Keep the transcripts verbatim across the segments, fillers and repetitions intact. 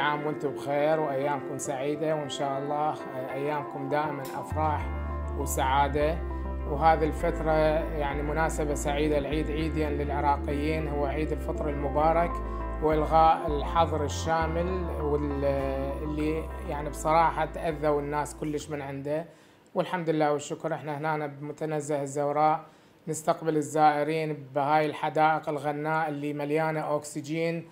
عام وانتم بخير وأيامكم سعيدة، وإن شاء الله أيامكم دائما أفراح وسعادة. وهذه الفترة يعني مناسبة سعيدة، العيد عيدين للعراقيين، هو عيد الفطر المبارك وإلغاء الحظر الشامل، واللي يعني بصراحة تأذوا الناس كلش من عنده. والحمد لله والشكر احنا هنا بمتنزه الزوراء نستقبل الزائرين بهاي الحدائق الغناء اللي مليانة أكسجين،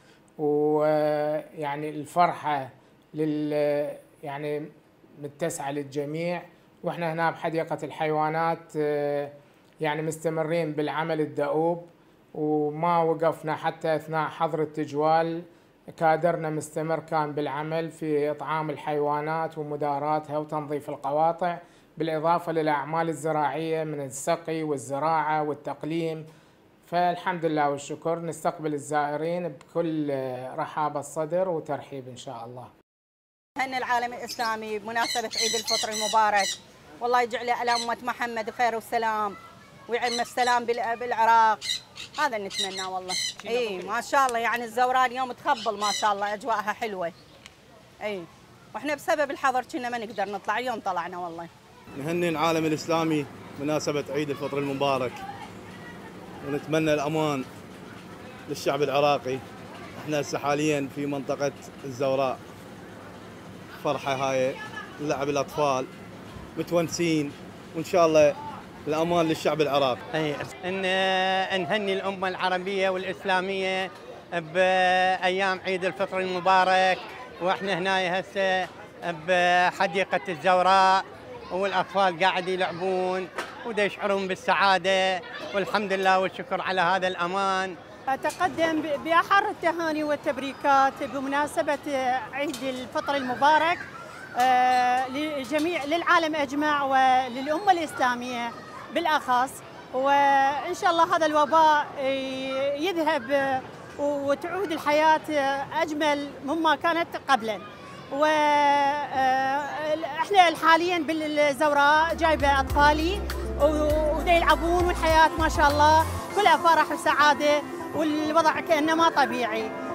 ويعني الفرحة لل يعني متسعة للجميع. واحنا هنا بحديقة الحيوانات يعني مستمرين بالعمل الدؤوب، وما وقفنا حتى أثناء حظر التجوال. كادرنا مستمر كان بالعمل في إطعام الحيوانات ومداراتها وتنظيف القواطع، بالإضافة للأعمال الزراعية من السقي والزراعة والتقليم. فالحمد لله والشكر نستقبل الزائرين بكل رحابة الصدر وترحيب إن شاء الله. هن العالم الإسلامي بمناسبة عيد الفطر المبارك، والله يجعله على أمة محمد خير والسلام، ويعم السلام بالعراق، هذا نتمنى والله. اي ما شاء الله يعني الزوراء اليوم تخبل ما شاء الله، أجواءها حلوة. اي واحنا بسبب الحظر كنا ما نقدر نطلع، اليوم طلعنا والله. نهني العالم الإسلامي مناسبة عيد الفطر المبارك، ونتمنى الأمان للشعب العراقي. احنا هسه حاليا في منطقة الزوراء، فرحة هاي لعب الأطفال متونسين، وإن شاء الله الأمان للشعب العراقي. أي إن نهني الأمة العربية والإسلامية بأيام عيد الفطر المبارك، وإحنا هنا هسه بحديقة الزوراء، والأطفال قاعد يلعبون ودا يشعرون بالسعادة، والحمد لله والشكر على هذا الأمان. أتقدم بأحر التهاني والتبريكات بمناسبة عيد الفطر المبارك لجميع للعالم أجمع وللأمة الإسلامية بالأخص، وإن شاء الله هذا الوباء يذهب وتعود الحياة أجمل مما كانت قبلا. وإحنا حاليا بالزوراء جايبة أطفالي ودا يلعبون، والحياة ما شاء الله كلها فرح وسعادة، والوضع كأنه ما طبيعي.